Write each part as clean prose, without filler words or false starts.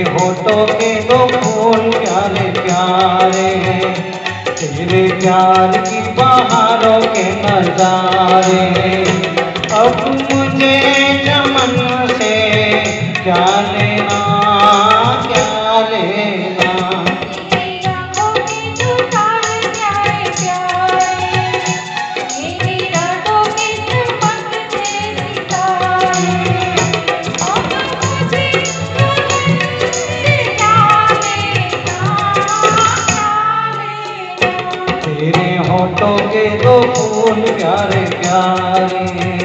होठों के दो फूल प्यारे प्यारे, तेरे प्यार की बहारों के नजारे। अब मुझे चमन से क्या लेना क्या लेना, तेरे होठों के दो फूल प्यारे प्यारे।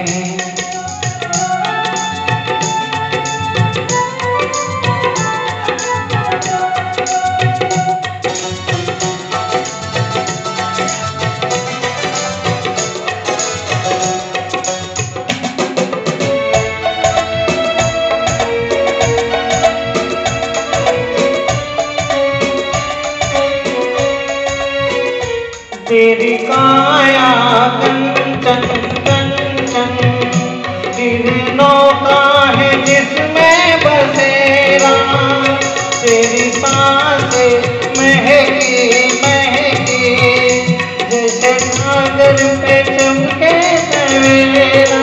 तेरी काया कंचन कंचन, किरणों का है जिसमें बसेरा, तेरी सांसें महकी महकी, जैसे सागर पे चमके सवेरा।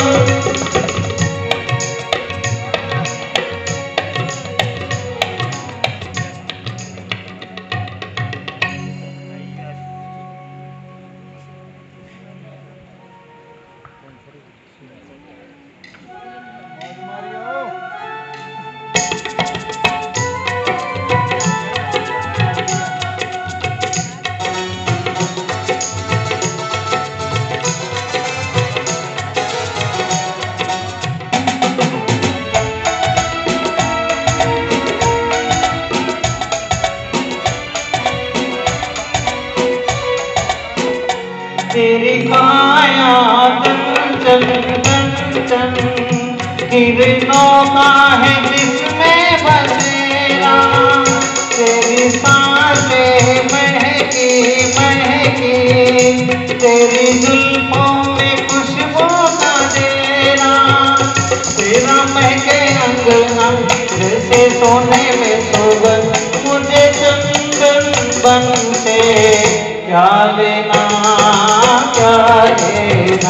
तेरी काया कंचन कंचन, किरणों का है जिसमें बसेरा, तेरी सांसें महकी महकी, तेरी जुल्फों में खुशबू का डेरा, तेरा महके अंग अंग जैसे सोने में सुगंध, मुझे चंदन बन से क्या लेना क्या लेना।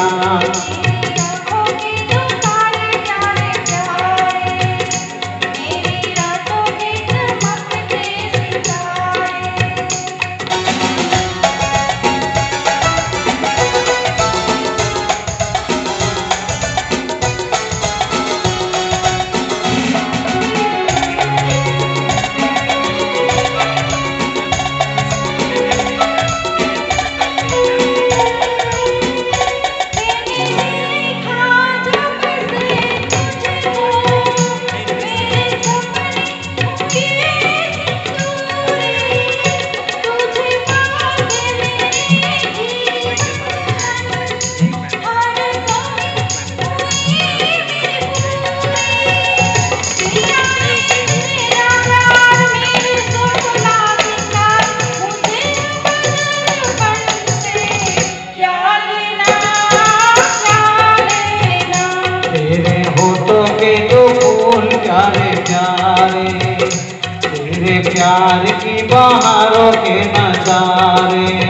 प्यारे प्यारे, तेरे प्यार की बहारों के नजारे।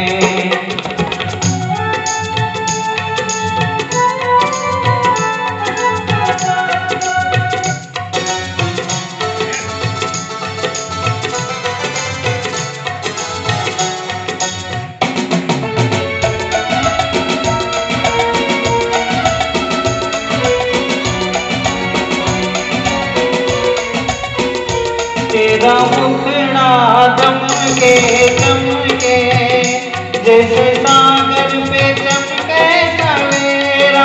तेरा मुखड़ा चमके चमके, जैसे सागर पे चमके सवेरा,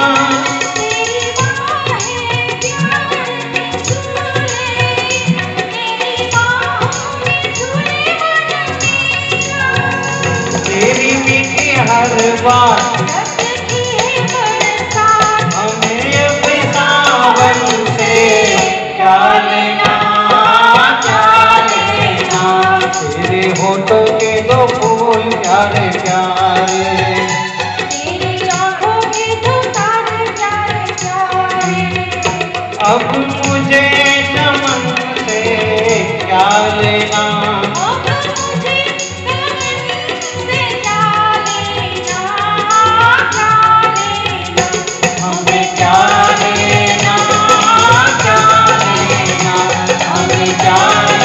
तेरी मीठी हर बात हमें अपने सावन से क्या लेना तेरे होठों के दो फूल प्यारे प्यारे, तेरी आँखों के दो तारे प्यारे प्यारे। अब मुझे चमन से प्यारे